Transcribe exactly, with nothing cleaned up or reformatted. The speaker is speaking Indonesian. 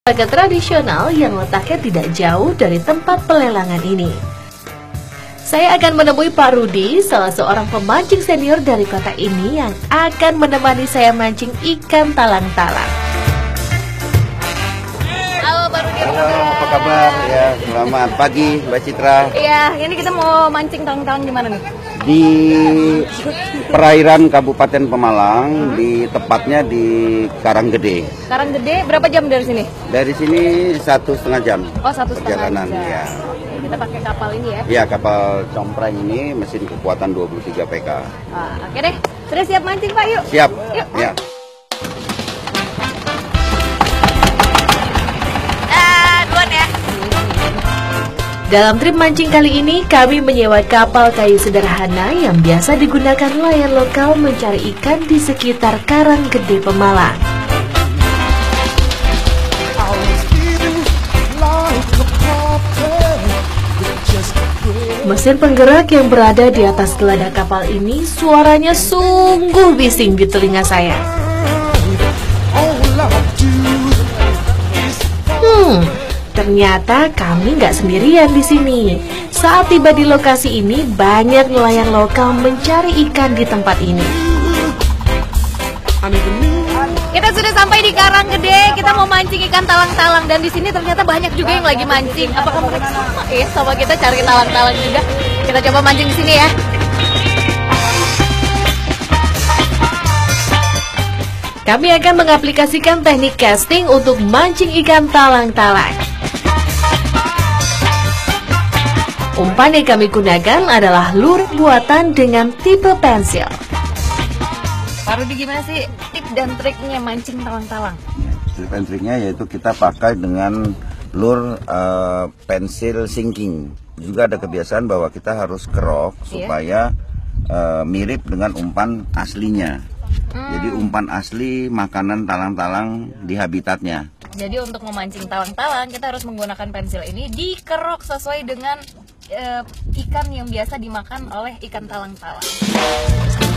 Lembaga tradisional yang letaknya tidak jauh dari tempat pelelangan ini. Saya akan menemui Pak Rudi, salah seorang pemancing senior dari kota ini yang akan menemani saya mancing ikan talang-talang. Halo Pak Rudi. Halo, apa kabar? Ya, selamat pagi Mbak Citra. Iya, ini kita mau mancing talang-talang di mana nih? Di perairan Kabupaten Pemalang, di tepatnya di Karanggede. Karanggede, berapa jam dari sini? Dari sini satu setengah jam. Oh, satu setengah perjalanan, jam. ya. Kita pakai kapal ini ya? Ya, kapal compreng ini mesin kekuatan dua puluh tiga P K. Ah, oke deh, sudah siap mancing Pak, yuk? Siap. Yuk. Ya. Ah, duluan ya. Dalam trip mancing kali ini, kami menyewa kapal kayu sederhana yang biasa digunakan nelayan lokal mencari ikan di sekitar Karanggede, Pemalang. Mesin penggerak yang berada di atas geladak kapal ini suaranya sungguh bising di telinga saya. Hmm, ternyata kami nggak sendirian di sini. Saat tiba di lokasi ini, banyak nelayan lokal mencari ikan di tempat ini. Kita sudah sampai di Karanggede. Kita mau mancing ikan talang-talang dan di sini ternyata banyak juga yang lagi mancing. Apakah mereka sama ya sama kita cari talang-talang juga? Kita coba mancing di sini ya. Kami akan mengaplikasikan teknik casting untuk mancing ikan talang-talang. Umpan yang kami gunakan adalah lurik buatan dengan tipe pensil. Pak Rudi, gimana sih tips dan triknya mancing talang-talang? Ya, tips dan triknya yaitu kita pakai dengan lure uh, pensil sinking. Juga ada kebiasaan bahwa kita harus kerok supaya uh, mirip dengan umpan aslinya. Hmm. Jadi umpan asli makanan talang-talang di habitatnya. Jadi untuk memancing talang-talang kita harus menggunakan pensil ini dikerok sesuai dengan uh, ikan yang biasa dimakan oleh ikan talang-talang.